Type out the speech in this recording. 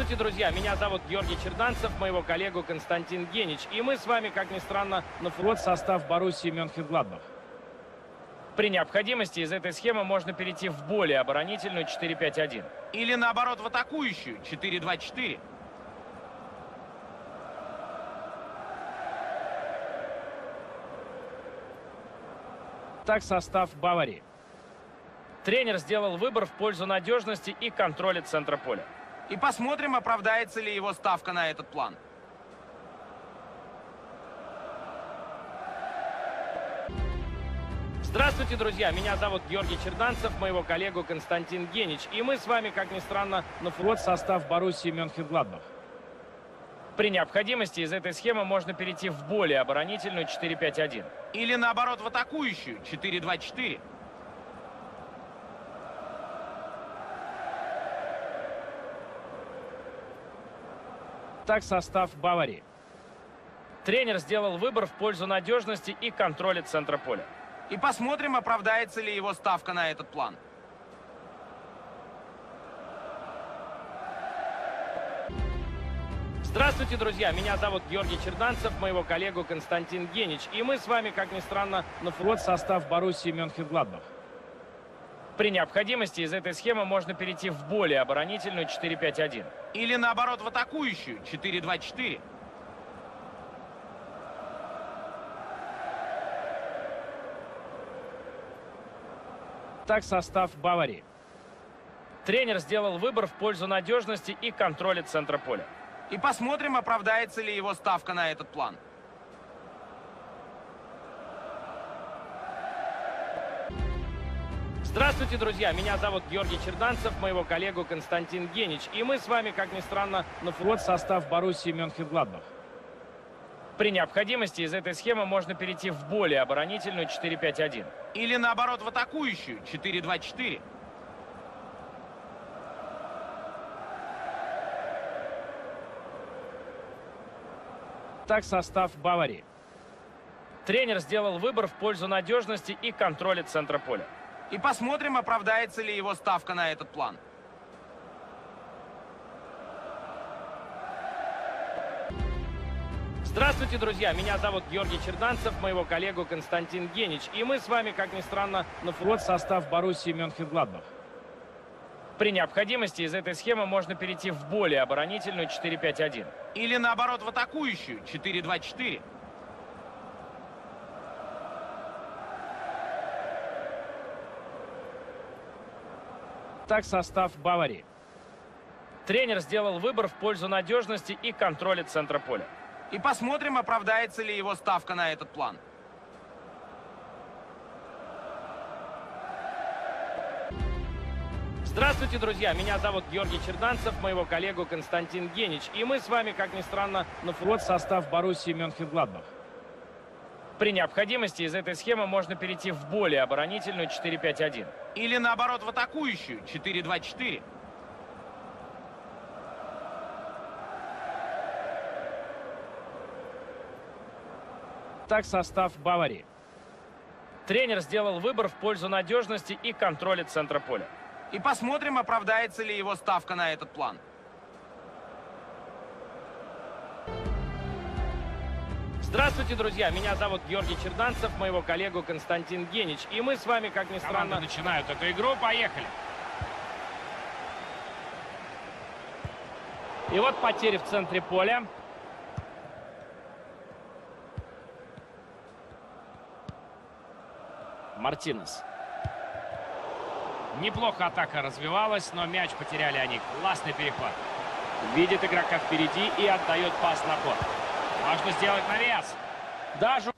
Здравствуйте, друзья! Меня зовут Георгий Черданцев, моего коллегу Константин Генич. И мы с вами, как ни странно, вот состав Боруссии Мönchengladbach. При необходимости из этой схемы можно перейти в более оборонительную 4-5-1. Или наоборот в атакующую 4-2-4. Так состав Баварии. Тренер сделал выбор в пользу надежности и контроля центра поля. И посмотрим, оправдается ли его ставка на этот план. Здравствуйте, друзья! Меня зовут Георгий Черданцев, моего коллегу Константин Генич. И мы с вами, как ни странно, вот состав Боруссии Mönchengladbach. При необходимости из этой схемы можно перейти в более оборонительную 4-5-1. Или наоборот в атакующую 4-2-4. Так состав Баварии. Тренер сделал выбор в пользу надежности и контроля центра поля. И посмотрим, оправдается ли его ставка на этот план. Здравствуйте, друзья! Меня зовут Георгий Черданцев, моего коллегу Константин Генич. И мы с вами, как ни странно, вот состав Боруссии Mönchengladbach. При необходимости из этой схемы можно перейти в более оборонительную 4-5-1. Или наоборот в атакующую 4-2-4. Так состав Баварии. Тренер сделал выбор в пользу надежности и контроля центра поля. И посмотрим, оправдается ли его ставка на этот план. Здравствуйте, друзья! Меня зовут Георгий Черданцев, моего коллегу Константин Генич. И мы с вами, как ни странно, вот состав Боруссии Mönchengladbach. При необходимости из этой схемы можно перейти в более оборонительную 4-5-1. Или наоборот в атакующую 4-2-4. Так состав Баварии. Тренер сделал выбор в пользу надежности и контроля центра поля. И посмотрим, оправдается ли его ставка на этот план. Здравствуйте, друзья! Меня зовут Георгий Черданцев, моего коллегу Константин Генич. И мы с вами, как ни странно, вот состав Боруссии Mönchengladbach. При необходимости из этой схемы можно перейти в более оборонительную 4-5-1. Или наоборот в атакующую 4-2-4. Так состав Баварии. Тренер сделал выбор в пользу надежности и контроля центра поля. И посмотрим, оправдается ли его ставка на этот план. Здравствуйте, друзья! Меня зовут Георгий Черданцев, моего коллегу Константин Генич. И мы с вами, как ни странно, вот состав Боруссии Mönchengladbach. При необходимости из этой схемы можно перейти в более оборонительную 4-5-1. Или наоборот в атакующую 4-2-4. Так состав Баварии. Тренер сделал выбор в пользу надежности и контроля центра поля. И посмотрим, оправдается ли его ставка на этот план. Здравствуйте, друзья! Меня зовут Георгий Черданцев, моего коллегу Константин Генич. И мы с вами, как ни странно, начинают эту игру. Поехали! И вот потери в центре поля. Мартинес. Неплохо атака развивалась, но мяч потеряли они. Классный перехват. Видит игрока впереди и отдает пас на ход. Важно сделать навес. Даже